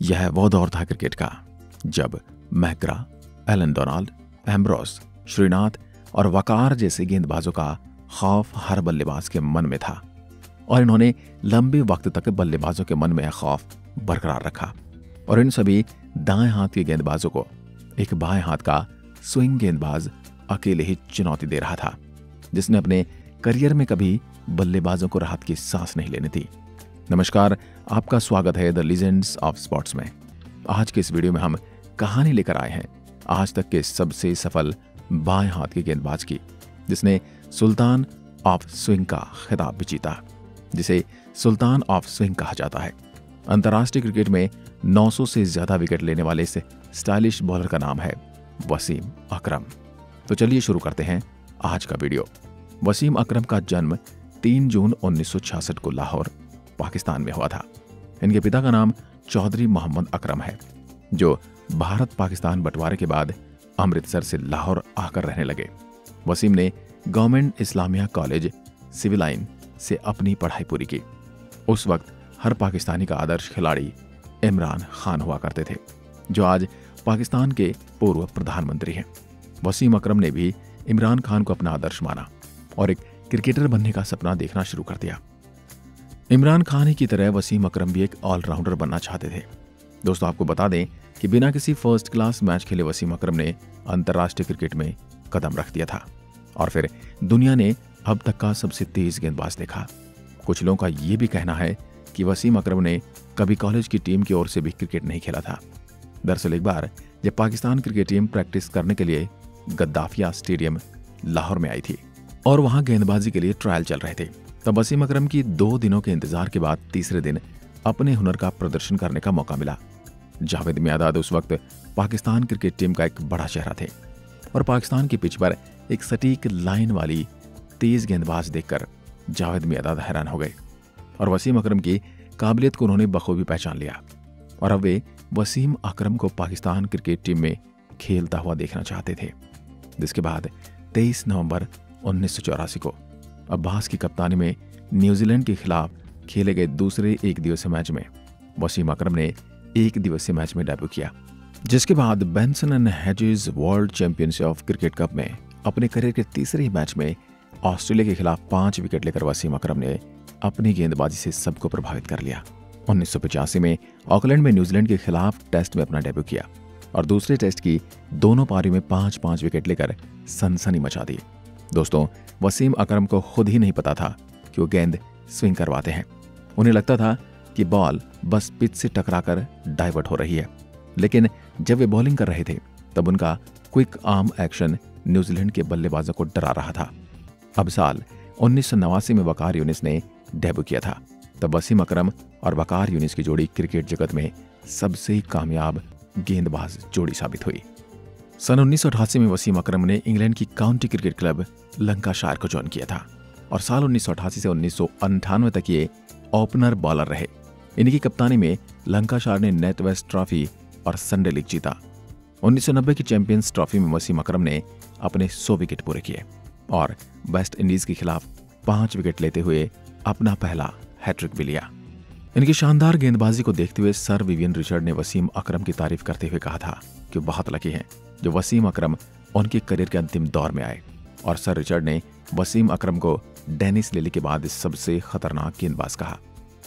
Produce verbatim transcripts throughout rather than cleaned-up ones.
यह वो दौर था क्रिकेट का जब McGrath, Allan Donald, Ambrose, Srinath और वकार जैसे गेंदबाजों का खौफ हर बल्लेबाज के मन में था और इन्होंने लंबे वक्त तक बल्लेबाजों के मन में खौफ बरकरार रखा और इन सभी दाएं हाथ के गेंदबाजों को एक बाएं हाथ का स्विंग गेंदबाज अकेले ही चुनौती दे रहा था, जिसने अपने करियर में कभी बल्लेबाजों को राहत की सांस नहीं लेनी थी। नमस्कार, आपका स्वागत है द लीजेंड्स ऑफ स्पोर्ट्स में। आज के इस वीडियो में हम कहानी लेकर आए हैं आज तक के सबसे सफल बाएं हाथ के गेंदबाज की, जिसने सुल्तान ऑफ स्विंग का खिताब भी जीता, जिसे सुल्तान ऑफ स्विंग कहा जाता है। अंतर्राष्ट्रीय क्रिकेट में नौ सौ से ज्यादा विकेट लेने वाले इस स्टाइलिश बॉलर का नाम है वसीम अकरम। तो चलिए शुरू करते हैं आज का वीडियो। वसीम अकरम का जन्म तीन जून उन्नीस सौ छियासठ को लाहौर, पाकिस्तान में हुआ था। इनके पिता का नाम चौधरी मोहम्मद अकरम है, जो भारत पाकिस्तान बंटवारे के बाद अमृतसर से लाहौर आकर रहने लगे। वसीम ने government Islamia college civil line से अपनी पढ़ाई पूरी की। उस वक्त हर पाकिस्तानी का आदर्श खिलाड़ी इमरान खान हुआ करते थे, जो आज पाकिस्तान के पूर्व प्रधानमंत्री हैं। वसीम अकरम ने भी इमरान खान को अपना आदर्श माना और एक क्रिकेटर बनने का सपना देखना शुरू कर दिया। इमरान खान ही की तरह वसीम अकरम भी एक ऑलराउंडर बनना चाहते थे। दोस्तों, आपको बता दें कि बिना किसी फर्स्ट क्लास मैच खेले वसीम अकरम ने अंतर्राष्ट्रीय क्रिकेट में कदम रख दिया था और फिर दुनिया ने अब तक का सबसे तेज गेंदबाज देखा। कुछ लोगों का यह भी कहना है कि वसीम अकरम ने कभी कॉलेज की टीम की ओर से भी क्रिकेट नहीं खेला था। दरअसल एक बार जब पाकिस्तान क्रिकेट टीम प्रैक्टिस करने के लिए गद्दाफिया स्टेडियम लाहौर में आई थी और वहां गेंदबाजी के लिए ट्रायल चल रहे थे, तब वसीम अकरम की दो दिनों के इंतजार के बाद तीसरे दिन अपने हुनर का प्रदर्शन करने का मौका मिला। जावेद मियांदाद उस वक्त पाकिस्तान क्रिकेट टीम का एक बड़ा चेहरा थे और पाकिस्तान की पिच पर एक सटीक लाइन वाली तेज गेंदबाज देखकर जावेद मियांदाद हैरान हो गए और वसीम अकरम की काबिलियत को उन्होंने बखूबी पहचान लिया और अब वे वसीम अकरम को पाकिस्तान क्रिकेट टीम में खेलता हुआ देखना चाहते थे। जिसके बाद तेईस नवंबर उन्नीस सौ चौरासी को अब्बास की कप्तानी में न्यूजीलैंड के खिलाफ खेले गए दूसरे एक दिवसीय मैच में वसीम अकरम ने एक दिवसीय मैच में डेब्यू किया, जिसके बाद Benson and Hedges world championship of cricket cup में अपने करियर के तीसरे ही मैच में ऑस्ट्रेलिया के खिलाफ पांच विकेट लेकर वसीम अकरम ने अपनी गेंदबाजी से सबको प्रभावित कर लिया। उन्नीस सौ पचासी में ऑकलैंड में न्यूजीलैंड के खिलाफ टेस्ट में अपना डेब्यू किया और दूसरे टेस्ट की दोनों पारी में पांच पांच विकेट लेकर सनसनी मचा दी। दोस्तों, वसीम अकरम को खुद ही नहीं पता था कि वो गेंद स्विंग करवाते हैं। उन्हें लगता था कि बॉल बस पिच से टकराकर डाइवर्ट हो रही है, लेकिन जब वे बॉलिंग कर रहे थे तब उनका क्विक आर्म एक्शन न्यूजीलैंड के बल्लेबाजों को डरा रहा था। अब साल उन्नीस सौ नवासी में वकार यूनिस ने डेब्यू किया था, तब वसीम अकरम और वकार यूनिस की जोड़ी क्रिकेट जगत में सबसे कामयाब गेंदबाज जोड़ी साबित हुई। सन उन्नीस सौ अठासी में वसीम अकरम ने इंग्लैंड की काउंटी क्रिकेट क्लब लंकाशायर को ज्वाइन किया था और साल उन्नीस सौ अठासी से उन्नीस सौ अंठानवे तक ये ओपनर बॉलर रहे। इनकी कप्तानी में लंकाशायर ने नेट वेस्ट ट्रॉफी और संडे लीग जीता। उन्नीस सौ नब्बे की चैंपियंस ट्रॉफी में वसीम अकरम ने अपने सौ विकेट पूरे किए और वेस्ट इंडीज के खिलाफ पांच विकेट लेते हुए अपना पहला हैट्रिक भी लिया। इनकी शानदार गेंदबाजी को देखते हुए सर विवियन रिचर्ड ने वसीम अकरम की तारीफ करते हुए कहा था कि बहुत लकी हैं जो वसीम अकरम उनके करियर के अंतिम दौर में आए और सर रिचर्ड ने वसीम अकरम को डेनिस लिली के बाद सबसे खतरनाक गेंदबाज कहा।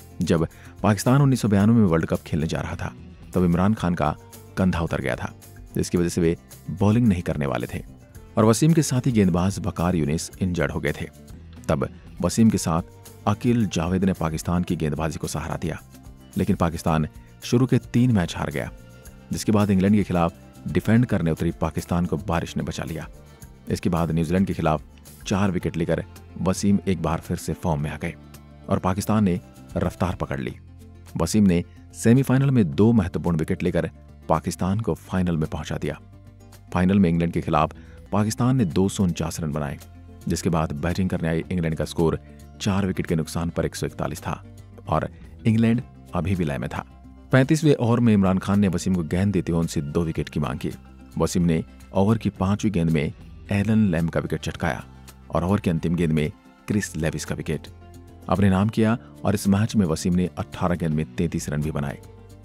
जब पाकिस्तान उन्नीस सौ बयानवे में वर्ल्ड कप खेलने जा रहा था तब इमरान खान का कंधा उतर गया था, जिसकी वजह से वे बॉलिंग नहीं करने वाले थे और वसीम के साथी गेंदबाज वकार यूनिस इंजर्ड हो गए थे। तब वसीम के साथ अकील जावेद ने पाकिस्तान की गेंदबाजी को सहारा दिया, लेकिन पाकिस्तान शुरू के तीन मैच हार गया, जिसके बाद इंग्लैंड के खिलाफ डिफेंड करने उतरी पाकिस्तान को बारिश ने बचा लिया। इसके बाद न्यूजीलैंड के खिलाफ चार विकेट लेकर वसीम एक बार फिर से फॉर्म में आ गए और पाकिस्तान ने रफ्तार पकड़ ली। वसीम ने सेमीफाइनल में दो महत्वपूर्ण विकेट लेकर पाकिस्तान को फाइनल में पहुंचा दिया। फाइनल में इंग्लैंड के खिलाफ पाकिस्तान ने दो सौ उनचास रन बनाए, जिसके बाद बैटिंग करने आई इंग्लैंड का स्कोर चार विकेट के नुकसान पर एक सौ इकतालीस था और इंग्लैंड अभी भी लय में था। पैंतीसवें ओवर में इमरान खान ने वसीम को गेंद देते हुए उनसे दो विकेट की मांग की। वसीम ने ओवर की पांचवी गेंद में एलन लैम का विकेट चटकाया और ओवर की अंतिम गेंद में क्रिस लेविस का विकेट अपने नाम किया और इस मैच में वसीम ने अठारह गेंद में तैंतीस रन भी बनाए।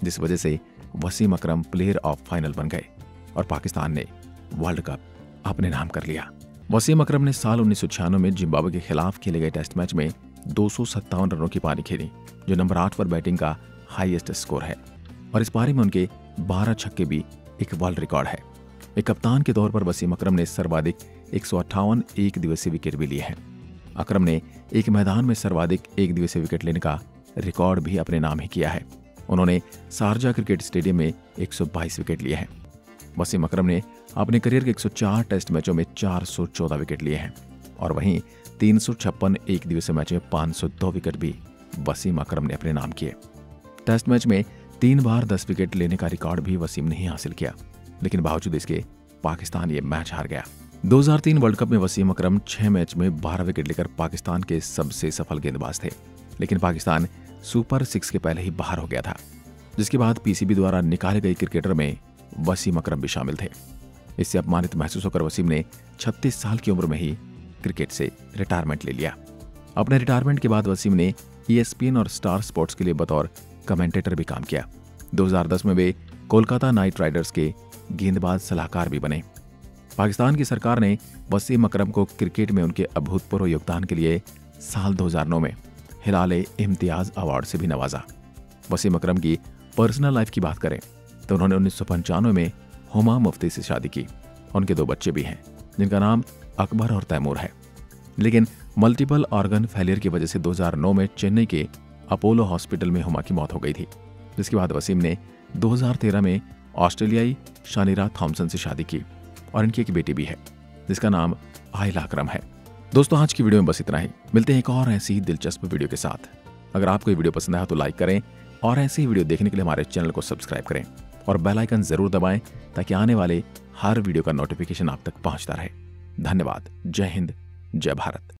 जिस वजह से Wasim Akram player of final बन गए और पाकिस्तान ने वर्ल्ड कप अपने नाम कर लिया। वसीम अकरम ने साल उन्नीस सौ छियानवे में जिम्बाब्वे के खिलाफ खेले गए टेस्ट मैच में दो सौ सत्तावन रनों की पारी खेली, जो नंबर आठ पर बैटिंग का हाईएस्ट स्कोर है, और इस पारी में उनके बारह छक्के भी एक वर्ल्ड रिकॉर्ड है। एक कप्तान के तौर पर वसीम अकरम ने सर्वाधिक एक सौ अट्ठावन एक दिवसीय विकेट भी लिए हैं। अकरम ने एक मैदान में सर्वाधिक एक दिवसीय विकेट लेने का रिकॉर्ड भी अपने नाम ही किया है। उन्होंने शारजा क्रिकेट स्टेडियम में एक सौ बाईस विकेट लिए हैं। वसीम अकरम ने अपने करियर के एक सौ चार टेस्ट मैचों में चार सौ चौदह विकेट लिए हैं, और वहीं तीन सौ छप्पन एक दिवसीय मैच में पाँच सौ दो विकेट भी वसीम अकरम ने अपने नाम किए। टेस्ट मैच में तीन बार दस विकेट लेने का रिकॉर्ड भी वसीम ने ही हासिल किया, लेकिन बावजूद इसके पाकिस्तान ये मैच हार गया। दो हज़ार तीन वर्ल्ड कप में वसीम अकरम छह मैच में बारह विकेट लेकर पाकिस्तान के सबसे सफल गेंदबाज थे, लेकिन पाकिस्तान सुपर सिक्स के पहले ही बाहर हो गया था, जिसके बाद पीसीबी द्वारा निकाले गए क्रिकेटर में वसीम अकरम भी शामिल थे। इससे अपमानित महसूस होकर वसीम ने छत्तीस साल की उम्र में ही क्रिकेट से रिटायरमेंट ले लिया। अपने रिटायरमेंट के बाद वसीम ने ईएसपीएन और स्टार स्पोर्ट्स के लिए बतौर कमेंटेटर भी काम किया। दो हज़ार दस में वे कोलकाता नाइट राइडर्स के गेंदबाज सलाहकार भी बने। पाकिस्तान की सरकार ने वसीम अकरम को क्रिकेट में उनके अभूतपूर्व योगदान के लिए साल दो हज़ार नौ में हिलाल-ए-इम्तियाज अवार्ड से भी नवाजा। वसीम अकरम की पर्सनल लाइफ की बात करें तो उन्होंने उन्नीस सौ पंचानवे में हुमा मुफ्ती से शादी की। उनके दो बच्चे भी हैं, जिनका नाम अकबर और तैमूर है, लेकिन मल्टीपल ऑर्गन फेलियर की वजह से दो हज़ार नौ में चेन्नई के अपोलो हॉस्पिटल में हुमा की मौत हो गई थी, जिसके बाद वसीम ने दो हज़ार तेरह में ऑस्ट्रेलियाई शानिरा थॉमसन से शादी की, और इनकी एक बेटी भी है जिसका नाम आयला अकरम है। दोस्तों, आज की वीडियो में बस इतना ही। मिलते हैं एक और ऐसी दिलचस्प वीडियो के साथ। अगर आपको ये वीडियो पसंद आया तो लाइक करें, और ऐसी वीडियो देखने के लिए हमारे चैनल को सब्सक्राइब करें और बेल आइकन जरूर दबाएं ताकि आने वाले हर वीडियो का नोटिफिकेशन आप तक पहुंचता रहे। धन्यवाद। जय हिंद, जय भारत।